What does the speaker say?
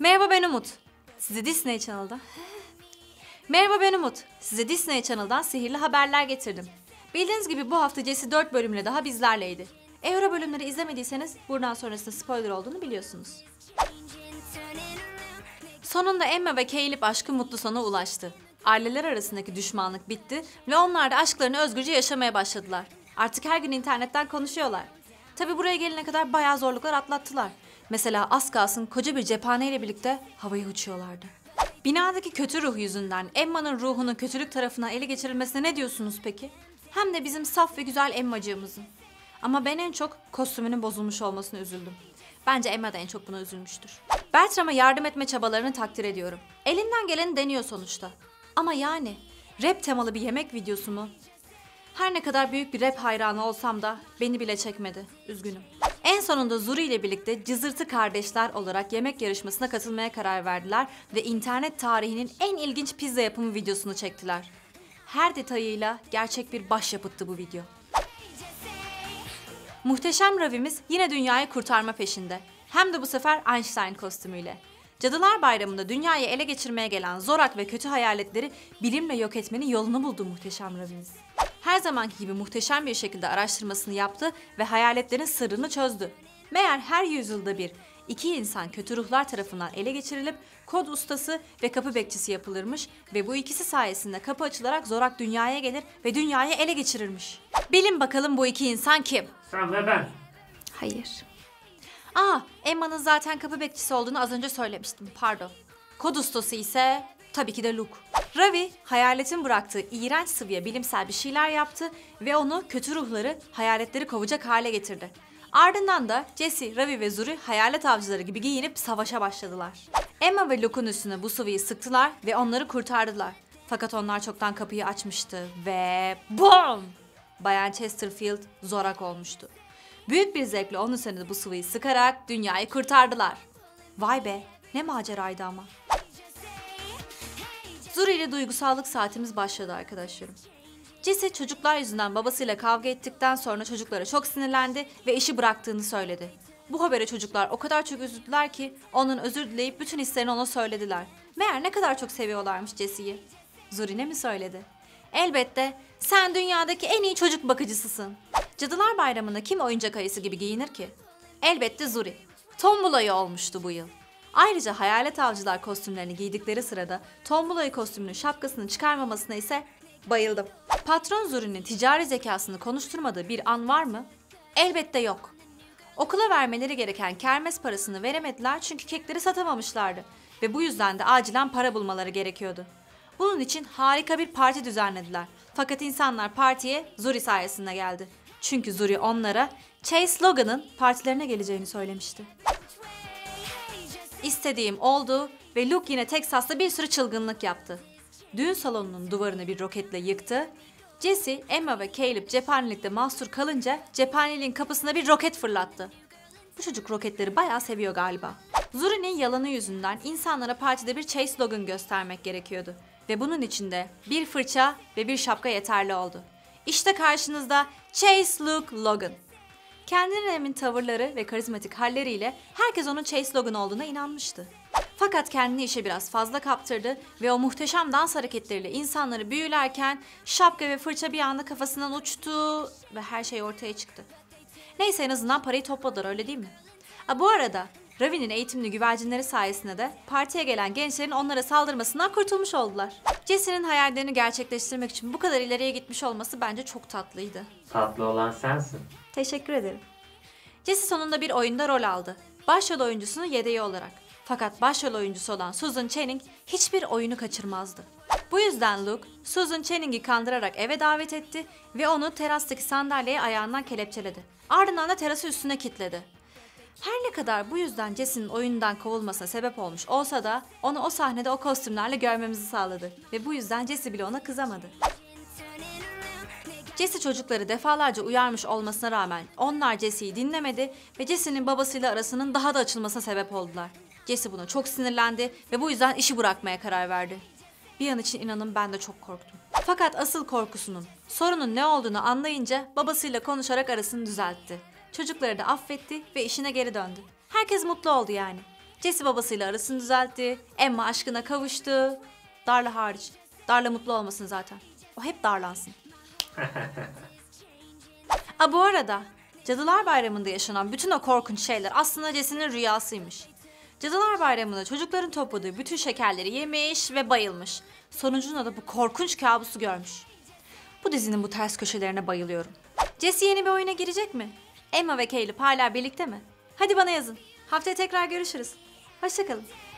Merhaba ben Umut. Size Disney Channel'da. Merhaba ben Umut. Size Disney Channel'dan sihirli haberler getirdim. Bildiğiniz gibi bu hafta Jessie 4 bölümle daha bizlerleydi. Eğer o bölümleri izlemediyseniz buradan sonrasında spoiler olduğunu biliyorsunuz. Sonunda Emma ve Caleb aşkı mutlu sona ulaştı. Aileler arasındaki düşmanlık bitti ve onlar da aşklarını özgürce yaşamaya başladılar. Artık her gün internetten konuşuyorlar. Tabi buraya gelene kadar bayağı zorluklar atlattılar. Mesela az kalsın koca bir cephaneyle birlikte havaya uçuyorlardı. Binadaki kötü ruh yüzünden Emma'nın ruhunun kötülük tarafına ele geçirilmesine ne diyorsunuz peki? Hem de bizim saf ve güzel Emma'cığımızın. Ama ben en çok kostümünün bozulmuş olmasına üzüldüm. Bence Emma da en çok buna üzülmüştür. Bertram'a yardım etme çabalarını takdir ediyorum. Elinden geleni deniyor sonuçta. Ama yani rap temalı bir yemek videosu mu? Her ne kadar büyük bir rap hayranı olsam da beni bile çekmedi. Üzgünüm. En sonunda Zuri ile birlikte cızırtı kardeşler olarak yemek yarışmasına katılmaya karar verdiler ve internet tarihinin en ilginç pizza yapımı videosunu çektiler. Her detayıyla gerçek bir başyapıttı bu video. Muhteşem Ravi'miz yine dünyayı kurtarma peşinde. Hem de bu sefer Einstein kostümüyle. Cadılar Bayramı'nda dünyayı ele geçirmeye gelen zorak ve kötü hayaletleri bilimle yok etmenin yolunu buldu Muhteşem Ravi'miz. Her zamanki gibi muhteşem bir şekilde araştırmasını yaptı ve hayaletlerin sırrını çözdü. Meğer her yüzyılda bir iki insan kötü ruhlar tarafından ele geçirilip kod ustası ve kapı bekçisi yapılırmış ve bu ikisi sayesinde kapı açılarak zorak dünyaya gelir ve dünyayı ele geçirirmiş. Bilin bakalım bu iki insan kim? Sen ve ben. Hayır. Emma'nın zaten kapı bekçisi olduğunu az önce söylemiştim, pardon. Kod ustası ise tabii ki de Luke. Ravi, hayaletin bıraktığı iğrenç sıvıya bilimsel bir şeyler yaptı ve onu kötü ruhları, hayaletleri kovacak hale getirdi. Ardından da Jessie, Ravi ve Zuri hayalet avcıları gibi giyinip savaşa başladılar. Emma ve Luke'un üstüne bu sıvıyı sıktılar ve onları kurtardılar. Fakat onlar çoktan kapıyı açmıştı ve BOOM! Bayan Chesterfield zorak olmuştu. Büyük bir zevkle onun üzerine bu sıvıyı sıkarak dünyayı kurtardılar. Vay be, ne maceraydı ama. Zuri ile duygusallık saatimiz başladı arkadaşlarım. Jessie çocuklar yüzünden babasıyla kavga ettikten sonra çocuklara çok sinirlendi ve işi bıraktığını söyledi. Bu habere çocuklar o kadar çok üzüldüler ki onun özür dileyip bütün hislerini ona söylediler. Meğer ne kadar çok seviyorlarmış Jessie'yi. Zuri ne mi söyledi? Elbette sen dünyadaki en iyi çocuk bakıcısısın. Cadılar Bayramı'nda kim oyuncak ayısı gibi giyinir ki? Elbette Zuri. Tombolayı olmuştu bu yıl. Ayrıca hayalet avcılar kostümlerini giydikleri sırada tombolayı kostümünün şapkasını çıkarmamasına ise bayıldım. Patron Zuri'nin ticari zekasını konuşturmadığı bir an var mı? Elbette yok. Okula vermeleri gereken kermes parasını veremediler çünkü kekleri satamamışlardı ve bu yüzden de acilen para bulmaları gerekiyordu. Bunun için harika bir parti düzenlediler. Fakat insanlar partiye Zuri sayesinde geldi. Çünkü Zuri onlara Chase Logan'ın partilerine geleceğini söylemişti. İstediğim oldu ve Luke yine Texas'ta bir sürü çılgınlık yaptı. Düğün salonunun duvarını bir roketle yıktı. Jessie, Emma ve Caleb cephanelikte mahsur kalınca cephaneliğin kapısına bir roket fırlattı. Bu çocuk roketleri bayağı seviyor galiba. Zuri'nin yalanı yüzünden insanlara partide bir Chase Logan göstermek gerekiyordu. Ve bunun için de bir fırça ve bir şapka yeterli oldu. İşte karşınızda Chase Luke Logan. Kendine emin tavırları ve karizmatik halleriyle herkes onun Chase Logan olduğuna inanmıştı. Fakat kendini işe biraz fazla kaptırdı ve o muhteşem dans hareketleriyle insanları büyülerken şapka ve fırça bir anda kafasından uçtu ve her şey ortaya çıktı. Neyse en azından parayı topladılar, öyle değil mi? Bu arada Ravi'nin eğitimli güvercinleri sayesinde de partiye gelen gençlerin onlara saldırmasından kurtulmuş oldular. Jessie'nin hayallerini gerçekleştirmek için bu kadar ileriye gitmiş olması bence çok tatlıydı. Tatlı olan sensin. Teşekkür ederim. Jessie sonunda bir oyunda rol aldı. Başrol oyuncusunun yedeği olarak. Fakat başrol oyuncusu olan Susan Channing hiçbir oyunu kaçırmazdı. Bu yüzden Luke, Susan Channing'i kandırarak eve davet etti ve onu terastaki sandalyeye ayağından kelepçeledi. Ardından da terası üstüne kilitledi. Her ne kadar bu yüzden Jessie'nin oyundan kovulmasına sebep olmuş olsa da onu o sahnede o kostümlerle görmemizi sağladı ve bu yüzden Jessie bile ona kızamadı. Jessie çocukları defalarca uyarmış olmasına rağmen onlar Jessie'yi dinlemedi ve Jessie'nin babasıyla arasının daha da açılmasına sebep oldular. Jessie buna çok sinirlendi ve bu yüzden işi bırakmaya karar verdi. Bir an için inanın ben de çok korktum. Fakat asıl korkusunun, sorunun ne olduğunu anlayınca babasıyla konuşarak arasını düzeltti. Çocukları da affetti ve işine geri döndü. Herkes mutlu oldu yani. Jesse babasıyla arasını düzeltti. Emma aşkına kavuştu. Darla hariç. Darla mutlu olmasın zaten. O hep darlansın. Bu arada Cadılar Bayramı'nda yaşanan bütün o korkunç şeyler aslında Jesse'nin rüyasıymış. Cadılar Bayramı'nda çocukların topladığı bütün şekerleri yemiş ve bayılmış. Sonucunda da bu korkunç kabusu görmüş. Bu dizinin bu ters köşelerine bayılıyorum. Jesse yeni bir oyuna girecek mi? Emma ve Caleb hala birlikte mi? Hadi bana yazın. Haftaya tekrar görüşürüz. Hoşça kalın.